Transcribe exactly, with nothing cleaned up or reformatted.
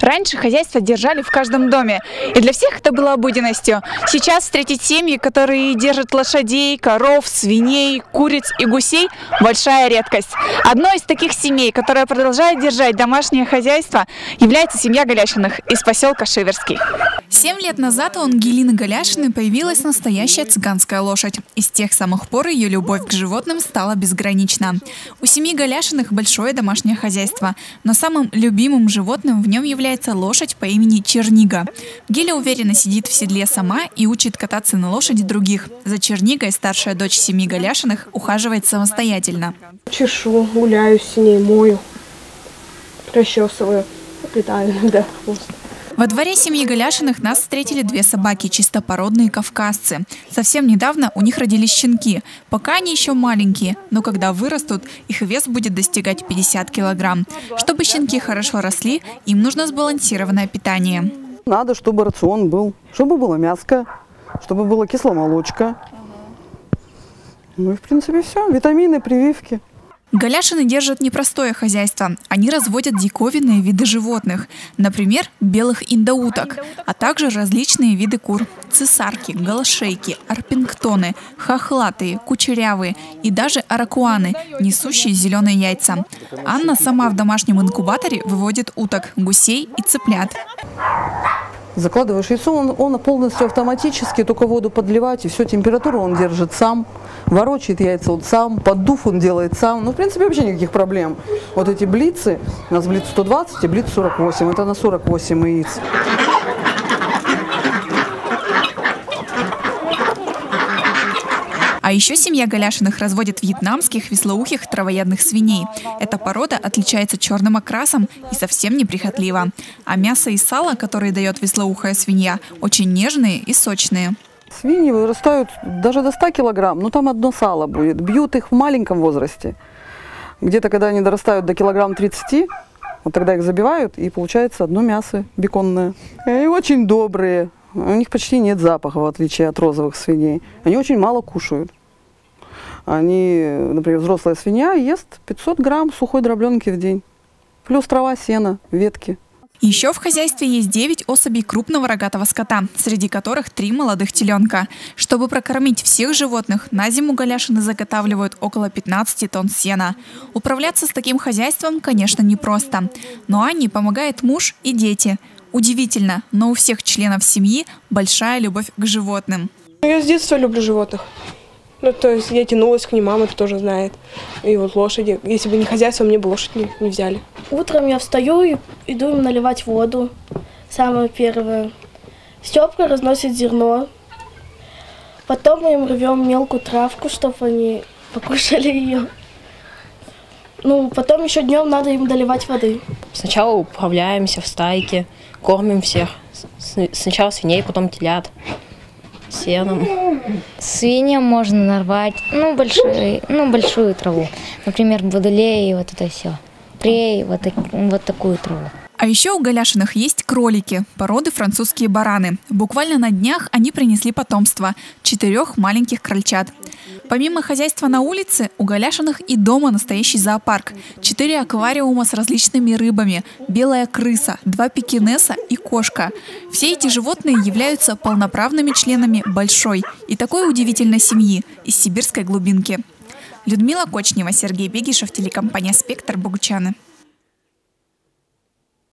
Раньше хозяйство держали в каждом доме, и для всех это было обыденностью. Сейчас встретить семьи, которые держат лошадей, коров, свиней, куриц и гусей – большая редкость. Одной из таких семей, которая продолжает держать домашнее хозяйство, является семья Голяшиных из поселка Шиверский. Семь лет назад у Ангелины Голяшиной появилась настоящая цыганская лошадь. И с тех самых пор ее любовь к животным стала безгранична. У семьи Голяшиных большое домашнее хозяйство, но самым любимым животным в нем является лошадь по имени Чернига. Геля уверенно сидит в седле сама и учит кататься на лошади других. За Чернигой старшая дочь семьи Голяшиных ухаживает самостоятельно. Чешу, гуляю с ней, мою, расчесываю, питаю иногда хвост. Во дворе семьи Голяшиных нас встретили две собаки, чистопородные кавказцы. Совсем недавно у них родились щенки. Пока они еще маленькие, но когда вырастут, их вес будет достигать пятьдесят килограмм. Чтобы щенки хорошо росли, им нужно сбалансированное питание. Надо, чтобы рацион был, чтобы было мяско, чтобы было кисломолочка. Ну и в принципе все. Витамины, прививки. Голяшины держат непростое хозяйство. Они разводят диковинные виды животных, например, белых индоуток, а также различные виды кур – цесарки, голошейки, арпингтоны, хохлатые, кучерявые и даже аракуаны, несущие зеленые яйца. Анна сама в домашнем инкубаторе выводит уток, гусей и цыплят. Закладываешь яйцо, он, он полностью автоматически, только воду подливать, и все, температуру он держит сам, ворочает яйца вот сам, поддув он делает сам. Ну, в принципе, вообще никаких проблем. Вот эти блицы, у нас блиц сто двадцать и блиц сорок восемь, это на сорок восемь яиц. А еще семья Голяшиных разводит вьетнамских вислоухих травоядных свиней. Эта порода отличается черным окрасом и совсем неприхотлива. А мясо и сало, которые дает вислоухая свинья, очень нежные и сочные. Свиньи вырастают даже до ста килограмм, но там одно сало будет. Бьют их в маленьком возрасте. Где-то, когда они дорастают до килограмм тридцати, вот тогда их забивают, и получается одно мясо беконное. И очень добрые. У них почти нет запаха, в отличие от розовых свиней. Они очень мало кушают. Они, например, взрослая свинья ест пятьсот грамм сухой дробленки в день. Плюс трава, сено, ветки. Еще в хозяйстве есть девять особей крупного рогатого скота, среди которых три молодых теленка. Чтобы прокормить всех животных, на зиму Голяшины заготавливают около пятнадцати тонн сена. Управляться с таким хозяйством, конечно, непросто. Но Анне помогает муж и дети. Удивительно, но у всех членов семьи большая любовь к животным. Я с детства люблю животных. Ну, то есть я тянулась к ним, мама это тоже знает. И вот лошади. Если бы не хозяйство, мне бы лошадь не, не взяли. Утром я встаю и иду им наливать воду. Самое первое. Степка разносит зерно. Потом мы им рвем мелкую травку, чтобы они покушали ее. Ну, потом еще днем надо им доливать воды. Сначала управляемся в стайке, кормим всех. Сначала свиней, потом телят. Сеном. Свиньям можно нарвать, ну, большую, ну, большую траву. Например, водолей, вот это все. Прей, вот, вот такую траву. А еще у Голяшиных есть кролики, породы французские бараны. Буквально на днях они принесли потомство – четырех маленьких крольчат. Помимо хозяйства на улице, у Голяшиных и дома настоящий зоопарк. Четыре аквариума с различными рыбами, белая крыса, два пекинеса и кошка. Все эти животные являются полноправными членами большой и такой удивительной семьи из сибирской глубинки. Людмила Кочнева, Сергей Бегишев, телекомпания «Спектр», Богучаны.